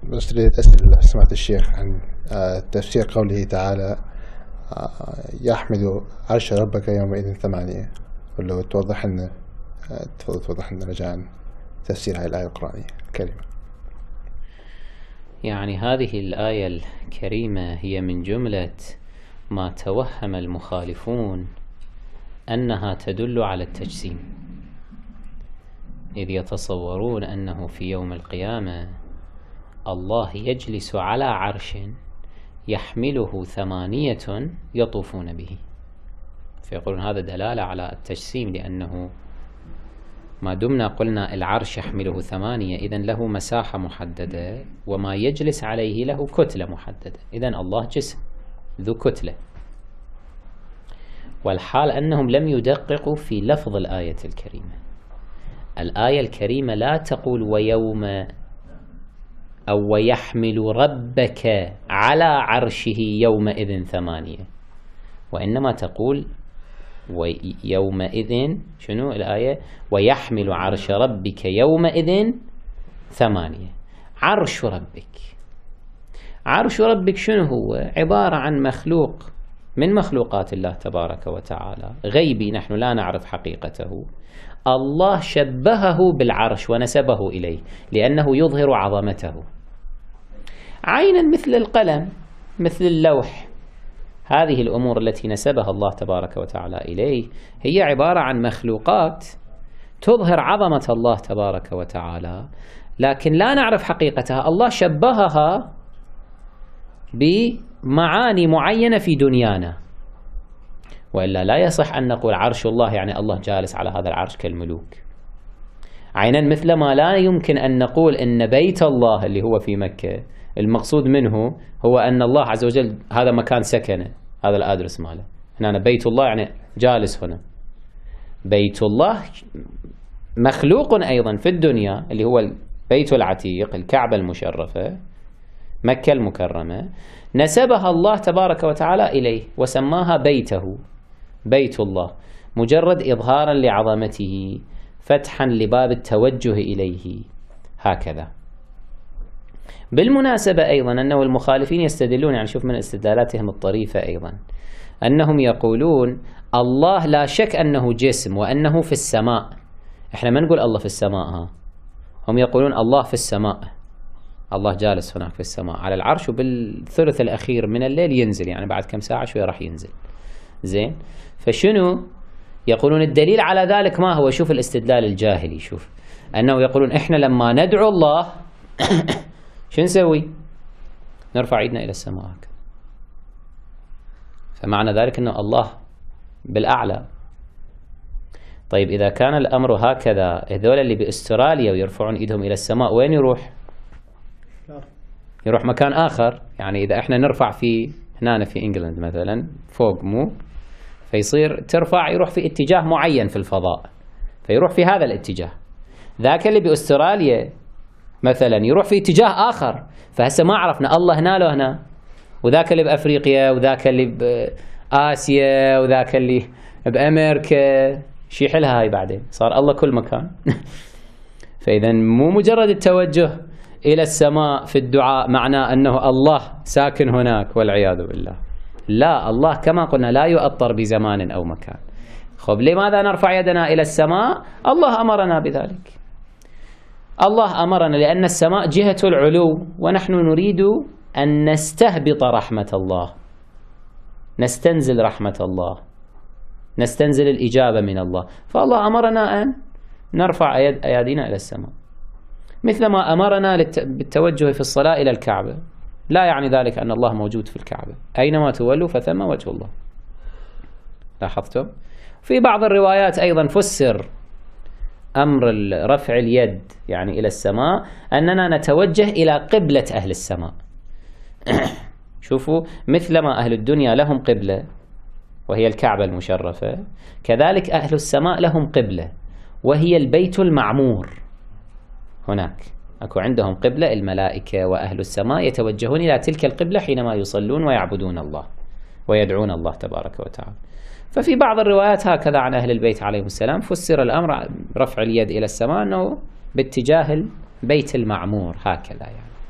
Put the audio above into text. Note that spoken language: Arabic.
بس تريد أسأل سمعت الشيخ عن تفسير قوله تعالى يحمل عرش ربك يومئذ ثمانية، ولو توضح لنا رجاء تفسير هذه الآية القرآنية الكريمة. يعني هذه الآية الكريمة هي من جملة ما توهم المخالفون أنها تدل على التجسيم، إذ يتصورون أنه في يوم القيامة الله يجلس على عرش يحمله 8 يطوفون به، فيقولون هذا دلالة على التجسيم، لأنه ما دمنا قلنا العرش يحمله 8، إذن له مساحة محددة وما يجلس عليه له كتلة محددة، إذن الله جسم ذو كتلة. والحال أنهم لم يدققوا في لفظ الآية الكريمة. الآية الكريمة لا تقول ويوم أو ويحمل ربك على عرشه يومئذ 8، وإنما تقول ويومئذ شنو الآية؟ ويحمل عرش ربك يومئذ 8. عرش ربك شنو هو؟ عبارة عن مخلوق من مخلوقات الله تبارك وتعالى، غيبي نحن لا نعرف حقيقته. الله شبهه بالعرش ونسبه إليه لأنه يظهر عظمته، عينا مثل القلم مثل اللوح. هذه الأمور التي نسبها الله تبارك وتعالى إليه هي عبارة عن مخلوقات تظهر عظمة الله تبارك وتعالى، لكن لا نعرف حقيقتها. الله شبهها بمعاني معينة في دنيانا، وإلا لا يصح أن نقول عرش الله يعني الله جالس على هذا العرش كالملوك. عينا مثل ما لا يمكن أن نقول إن بيت الله اللي هو في مكة المقصود منه هو أن الله عز وجل هذا مكان سكنه، هذا الأدرس ماله. هنا بيت الله يعني جالس هنا. بيت الله مخلوق أيضا في الدنيا اللي هو البيت العتيق، الكعبة المشرفة، مكة المكرمة، نسبها الله تبارك وتعالى إليه وسماها بيته، بيت الله، مجرد إظهارا لعظمته، فتحا لباب التوجه إليه، هكذا. بالمناسبة أيضا أنه المخالفين يستدلون، يعني شوف من استدلالاتهم الطريفة أيضا، أنهم يقولون الله لا شك أنه جسم وأنه في السماء. إحنا ما نقول الله في السماء، هم يقولون الله في السماء، الله جالس هناك في السماء على العرش، وبالثلث الأخير من الليل ينزل، يعني بعد كم ساعة شوية راح ينزل. زين، فشنو يقولون الدليل على ذلك؟ ما هو؟ شوف الاستدلال الجاهلي، شوف أنه يقولون إحنا لما ندعو الله شو نسوي؟ نرفع ايدنا إلى السماء، فمعنى ذلك أنه الله بالأعلى. طيب إذا كان الأمر هكذا، هذول اللي بأستراليا ويرفعون إيدهم إلى السماء وين يروح؟ يروح مكان آخر. يعني إذا إحنا نرفع في هنا في إنجلند مثلا فوق مو، فيصير ترفع يروح في اتجاه معين في الفضاء، فيروح في هذا الاتجاه. ذاك اللي بأستراليا مثلا يروح في اتجاه آخر، فهسه ما عرفنا الله هنا لو هنا، وذاك اللي بأفريقيا، وذاك اللي بآسيا، وذاك اللي بأمريكا، شي يحلها هاي بعدين صار الله كل مكان. فإذا مو مجرد التوجه إلى السماء في الدعاء معناه أنه الله ساكن هناك والعياذ بالله. لا، الله كما قلنا لا يؤطر بزمان أو مكان. خب لماذا نرفع يدنا إلى السماء؟ الله أمرنا بذلك. الله أمرنا لأن السماء جهة العلو، ونحن نريد أن نستهبط رحمة الله، نستنزل رحمة الله، نستنزل الإجابة من الله. فالله أمرنا أن نرفع أيدينا إلى السماء، مثل ما أمرنا بالتوجه في الصلاة إلى الكعبة. لا يعني ذلك أن الله موجود في الكعبة، أينما تولوا فثم وجه الله. لاحظتم؟ في بعض الروايات أيضا فسر أمر رفع اليد يعني إلى السماء أننا نتوجه إلى قبلة أهل السماء. شوفوا، مثلما أهل الدنيا لهم قبلة وهي الكعبة المشرفة، كذلك أهل السماء لهم قبلة وهي البيت المعمور. هناك أكو عندهم قبلة، الملائكة وأهل السماء يتوجهون إلى تلك القبلة حينما يصلون ويعبدون الله ويدعون الله تبارك وتعالى. ففي بعض الروايات هكذا عن أهل البيت عليهم السلام فسر الأمر رفع اليد إلى السماء أنه باتجاه البيت المعمور، هكذا يعني.